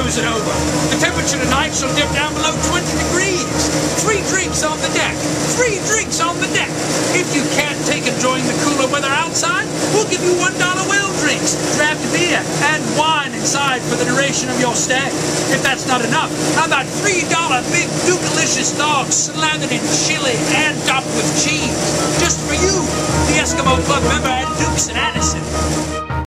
frozen over. The temperature tonight shall dip down below 20 degrees. 3 drinks on the deck. 3 drinks on the deck. If you can't take enjoying the cooler weather outside, we'll give you $1 whale drinks, draft beer, and wine inside for the duration of your stay. If that's not enough, how about $3 big Duke-alicious dogs slathered in chili and topped with cheese? Just for you, the Eskimo Club member at Dukes and Addison.